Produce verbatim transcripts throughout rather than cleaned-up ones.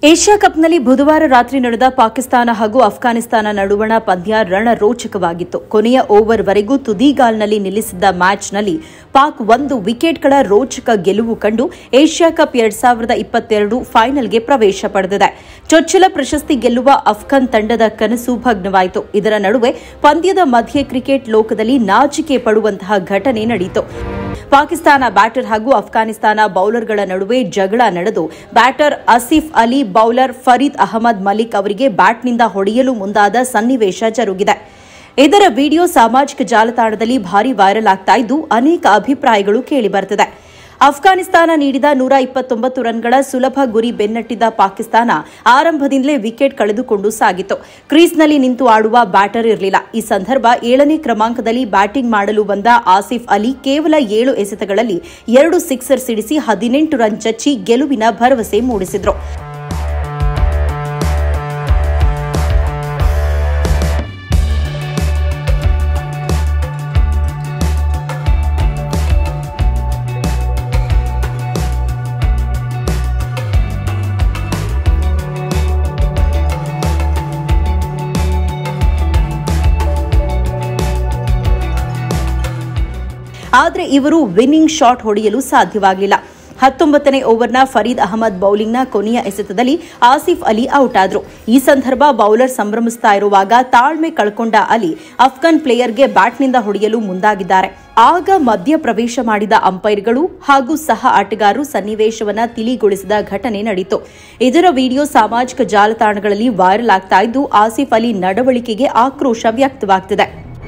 Asia ಕಪ್ನಲ್ಲಿ ಬುಧವಾರ ರಾತ್ರಿ ನಡೆದ ಪಾಕಿಸ್ತಾನ ಹಾಗೂ ಅಫ್ಘಾನಿಸ್ತಾನ ನಡುವಣ ಪಂದ್ಯ ರಣರೋಚಕವಾಗಿತ್ತು. ಕೊನೆಯ ಓವರ್ವರೆಗೂ ತುದಿಗಾಲ್ನಲ್ಲಿ ನಿಲ್ಲಿಸಿದ್ದ ಮ್ಯಾಚ್ನಲ್ಲಿ ಪಾಕ್ ಒಂದು ವಿಕೆಟ್ಗಳ ರೋಚಕ ಗೆಲುವು ಕಂಡು ಏಷ್ಯಾ ಕಪ್ ಎರಡ್ ಸಾವಿರದ ಇಪ್ಪತ್ತೆರಡು ಫೈನಲ್ಗೆ ಪ್ರವೇಶ ಪಡೆದಿದೆ. ಚೊಚ್ಚಲ ಪ್ರಶಸ್ತಿ ಗೆಲ್ಲುವ ಅಫ್ಘಾನ್ ತಂಡದ ಕನಸು ಭಗ್ನವಾಯಿತು. ಇದರ ನಡುವೆ ಪಂದ್ಯದ ಮಧ್ಯೆ ಕ್ರಿಕೆಟ್ ಲೋಕದಲ್ಲಿ ನಾಚಿಕೆ ಪಡುವಂತಹ ಘಟನೆ ನಡೆಯಿತು. ಪಾಕಿಸ್ತಾನ ಬ್ಯಾಟರ್ ಹಾಗೂ ಅಫ್ಘಾನಿಸ್ತಾನ ಬೌಲರ್ಗಳ ನಡುವೆ ಜಗಳ ನಡೆದು ಬ್ಯಾಟರ್ ಆಸಿಫ್ ಅಲಿ ಬೌಲರ್ ಫರೀದ್ ಅಹಮದ್ ಮಲಿಕ್ ಅವರಿಗೆ ಬ್ಯಾಟ್ನಿಂದ ಹೊಡೆಯಲು ಮುಂದಾದ ಸನ್ನಿವೇಶ ಜರುಗಿದೆ. ಇದರ ವಿಡಿಯೋ ಸಾಮಾಜಿಕ ಜಾಲತಾಣದಲ್ಲಿ ಭಾರಿ ವೈರಲ್ ಆಗ್ತಾ ಇದ್ದು ಅನೇಕ ಅಭಿಪ್ರಾಯಗಳು ಕೇಳಿಬರುತ್ತಿದೆ. ಅಫ್ಘಾನಿಸ್ತಾನ ನೀಡಿದ ನೂರ ಇಪ್ಪತ್ತೊಂಬತ್ತು ರನ್ಗಳ ಸುಲಭ ಗುರಿ ಬೆನ್ನಟ್ಟಿದ್ದ ಪಾಕಿಸ್ತಾನ ಆರಂಭದಿಂದಲೇ ವಿಕೆಟ್ ಕಳೆದುಕೊಂಡು ಸಾಗಿತು. ಕ್ರೀಸ್ನಲ್ಲಿ ನಿಂತು ಆಡುವ ಬ್ಯಾಟರ್ ಇರಲಿಲ್ಲ. ಈ ಸಂದರ್ಭ ಏಳನೇ ಕ್ರಮಾಂಕದಲ್ಲಿ ಬ್ಯಾಟಿಂಗ್ ಮಾಡಲು ಬಂದ ಆಸಿಫ್ ಅಲಿ ಕೇವಲ ಏಳು ಎಸೆತಗಳಲ್ಲಿ ಎರಡು ಸಿಕ್ಸರ್ ಸಿಡಿಸಿ ಹದಿನೆಂಟು ರನ್ ಚಚ್ಚಿ ಗೆಲುವಿನ ಭರವಸೆ ಮೂಡಿಸಿದ್ರು. ಆದರೆ ಇವರು ವಿನ್ನಿಂಗ್ ಶಾಟ್ ಹೊಡೆಯಲು ಸಾಧ್ಯವಾಗಲಿಲ್ಲ. ಹತ್ತೊಂಬತ್ತನೇ ಓವರ್ನ ಫರೀದ್ ಅಹಮದ್ ಬೌಲಿಂಗ್ನ ಕೊನೆಯ ಎಸೆತದಲ್ಲಿ ಆಸಿಫ್ ಅಲಿ ಔಟ್ ಆದರು. ಈ ಸಂದರ್ಭ ಬೌಲರ್ ಸಂಭ್ರಮಿಸ್ತಾ ಇರುವಾಗ ತಾಳ್ಮೆ ಕಳ್ಕೊಂಡ ಅಲಿ ಅಫ್ಘಾನ್ ಪ್ಲೇಯರ್ಗೆ ಬ್ಯಾಟ್ನಿಂದ ಹೊಡೆಯಲು ಮುಂದಾಗಿದ್ದಾರೆ. ಆಗ ಮಧ್ಯ ಪ್ರವೇಶ ಮಾಡಿದ ಅಂಪೈರ್ಗಳು ಹಾಗೂ ಸಹ ಆಟಗಾರರು ಸನ್ನಿವೇಶವನ್ನು ತಿಳಿಗೊಳಿಸಿದ ಘಟನೆ ನಡೆಯಿತು. ಇದರ ವಿಡಿಯೋ ಸಾಮಾಜಿಕ ಜಾಲತಾಣಗಳಲ್ಲಿ ವೈರಲ್ ಆಗ್ತಾ ಇದ್ದು ಆಸಿಫ್ ಅಲಿ ನಡವಳಿಕೆಗೆ ಆಕ್ರೋಶ ವ್ಯಕ್ತವಾಗ್ತಿದೆ.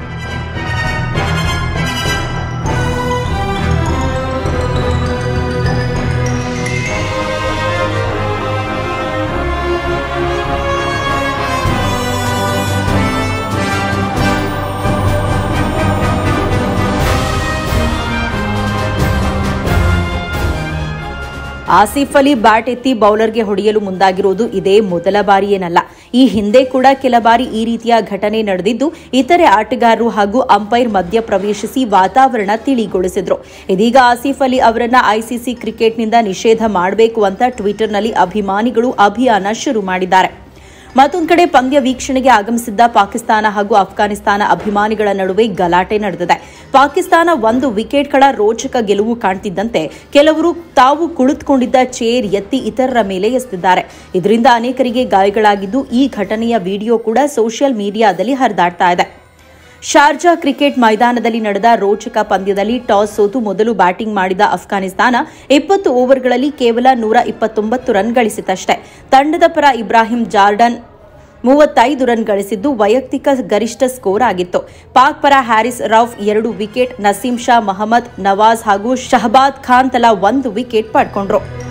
ಆಸಿಫ್ ಅಲಿ ಬ್ಯಾಟ್ ಎತ್ತಿ ಬೌಲರ್ಗೆ ಹೊಡೆಯಲು ಮುಂದಾಗಿರುವುದು ಇದೇ ಮೊದಲ ಬಾರಿಯೇನಲ್ಲ. ಈ ಹಿಂದೆ ಕೂಡ ಕೆಲ ಬಾರಿ ಈ ರೀತಿಯ ಘಟನೆ ನಡೆದಿದ್ದು ಇತರೆ ಆಟಗಾರರು ಹಾಗೂ ಅಂಪೈರ್ ಮಧ್ಯ ಪ್ರವೇಶಿಸಿ ವಾತಾವರಣ ತಿಳಿಗೊಳಿಸಿದ್ರು. ಇದೀಗ ಆಸಿಫ್ ಅಲಿ ಅವರನ್ನ ಐಸಿಸಿ ಕ್ರಿಕೆಟ್ನಿಂದ ನಿಷೇಧ ಮಾಡಬೇಕು ಅಂತ ಟ್ವಿಟರ್ನಲ್ಲಿ ಅಭಿಮಾನಿಗಳು ಅಭಿಯಾನ ಶುರು ಮಾಡಿದ್ದಾರೆ. ಮತ್ತೊಂದು ಕಡೆ ಪಂದ್ಯ ವೀಕ್ಷಣೆಗೆ ಆಗಮಿಸಿದ್ದ ಪಾಕಿಸ್ತಾನ ಹಾಗೂ ಅಫ್ಘಾನಿಸ್ತಾನ ಅಭಿಮಾನಿಗಳ ನಡುವೆ ಗಲಾಟೆ ನಡೆದಿದೆ. ಪಾಕಿಸ್ತಾನ ಒಂದು ವಿಕೆಟ್ಗಳ ರೋಚಕ ಗೆಲುವು ಕಾಣ್ತಿದ್ದಂತೆ ಕೆಲವರು ತಾವು ಕುಳಿತುಕೊಂಡಿದ್ದ ಚೇರ್ ಎತ್ತಿ ಇತರರ ಮೇಲೆ ಎಸೆದಿದ್ದಾರೆ. ಇದರಿಂದ ಅನೇಕರಿಗೆ ಗಾಯಗಳಾಗಿದ್ದು ಈ ಘಟನೆಯ ವಿಡಿಯೋ ಕೂಡ ಸೋಷಿಯಲ್ ಮೀಡಿಯಾದಲ್ಲಿ ಹರಿದಾಡ್ತಾ ಇದೆ. ಶಾರ್ಜಾ ಕ್ರಿಕೆಟ್ ಮೈದಾನದಲ್ಲಿ ನಡೆದ ರೋಚಕ ಪಂದ್ಯದಲ್ಲಿ ಟಾಸ್ ಸೋತು ಮೊದಲು ಬ್ಯಾಟಿಂಗ್ ಮಾಡಿದ ಅಫ್ಘಾನಿಸ್ತಾನ ಇಪ್ಪತ್ತು ಓವರ್ಗಳಲ್ಲಿ ಕೇವಲ ನೂರ ಇಪ್ಪತ್ತೊಂಬತ್ತು ರನ್ ಗಳಿಸಿತಷ್ಟೇ. ತಂಡದ ಪರ ಇಬ್ರಾಹಿಂ ಜಾರ್ಡನ್ ಮೂವತ್ತೈದು ರನ್ ಗಳಿಸಿದ್ದು ವೈಯಕ್ತಿಕ ಗರಿಷ್ಠ ಸ್ಕೋರ್ ಆಗಿತ್ತು. ಪಾಕ್ ಪರ ಹ್ಯಾರಿಸ್ ರೌಫ್ ಎರಡು ವಿಕೆಟ್, ನಸೀಂ ಶಾ, ಮಹಮ್ಮದ್ ನವಾಜ್ ಹಾಗೂ ಶಹಬಾದ್ ಖಾನ್ ತಲಾ ಒಂದು ವಿಕೆಟ್ ಪಡ್ಕೊಂಡ್ರು.